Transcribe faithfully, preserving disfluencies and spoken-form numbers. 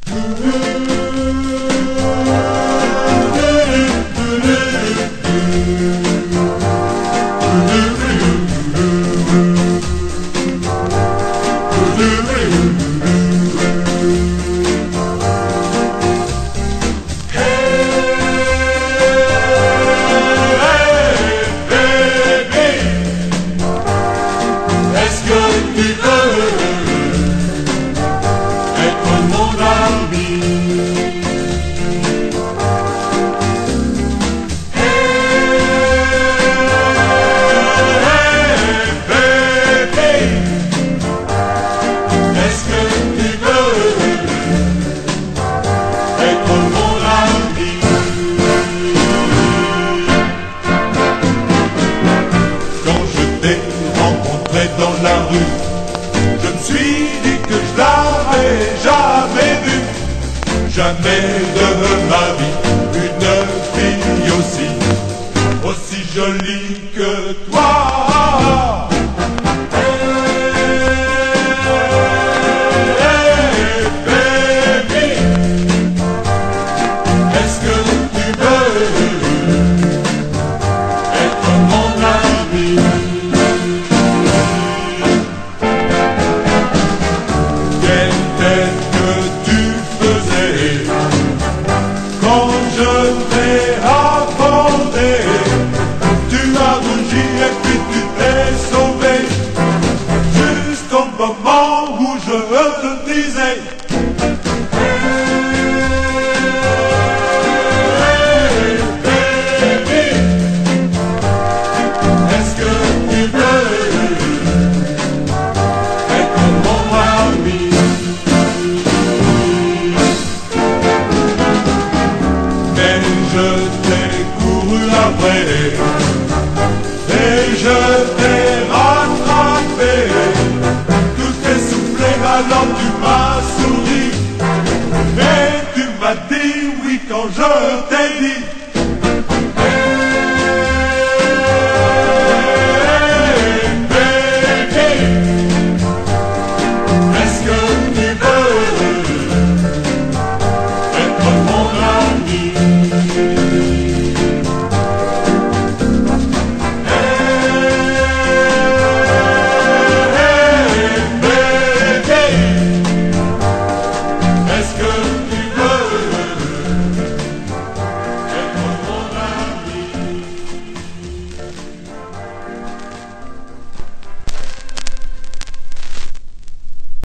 Dans la rue, je me suis dit que je l'avais jamais vue, jamais de ma vie, une fille aussi, aussi jolie que toi. Hey, baby, est-ce que tu veux être mon ami? Moment où je te disais hey, baby, est-ce que tu veux être mon ami? Mais je t'ai couru après et je t'ai rattrapé. Alors tu m'as souri et tu m'as dit oui quand je t'ai dit hey, baby, est-ce que